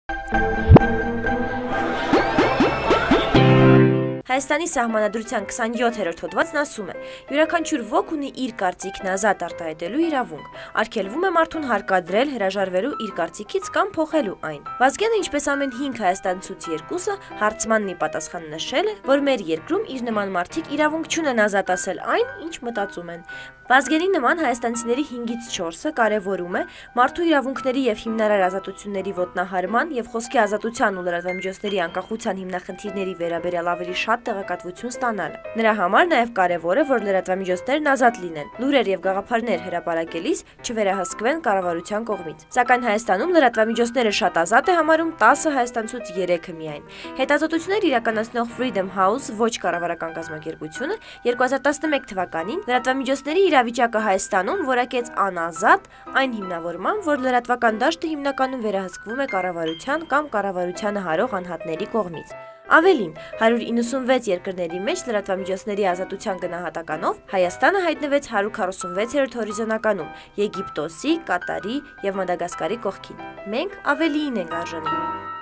Հայաստանի սահմանադրության 27-րդ հոդվածն ասում է. յուրաքանչյուր ոք ունի իր կարծիքն ազատ արտահայտելու իրավունք, արգելվում է մարդուն հարկադրել, հրաժարվելու իր կարծիքից կամ փոխելու այն։ Վազգենը, ինչպես ամեն 5 հայաստանցուց 2-ը, հարցմանն ի պատասխան նշել է, որ մեր երկրում իր նման մարդիկ իրավունք չունեն ազատ ասել այն, ինչ մտածում են։ Վազգենի նման հայաստանցիների 5-ից 4-ը կարևորում է մարդու իրավունքների եւ հիմնարար ազատությունների ոտնահարման եւ խոսքի ազատության ու լրատվամիջոցների անկախության հիմնախնդիրների վերաբերյալ ավելի շատ տեղեկատվություն ստանալը։ Նրա համար նաև կարևոր է, որ լրատվամիջոցներն ազատ լինեն, լուրեր եւ գաղափարներ հրապարակելիս չվերահսկվեն կառավարության կողմից։ Սակայն Հայաստանում լրատվամիջոցները շատ ազատ է համարում 10 հայաստանցուց 3-ը միայն։ Հետազոտություններ իրականացնող Freedom House ոչ կառավարական կազմակերպությունը 2011 թվականին լրատվամիջոցների իրավիճակը Հայաստանում որակեց անազատ այն հիմնավորման, որ լրատվական դաշտը հիմնականում վերահսկվում է կառավարության կամ կառավարությանը հարող անհատների կողմից։ Ավելին, 196 երկրների մեջ լրատվամիջոցների ազատության գնահատականով Հայաստանը հայտնվեց 146-րդ հորիզոնականում Եգիպտոսի, Կատարի եւ Մադագասկարի կողքին։ Մենք ավելիին ենք արժանի։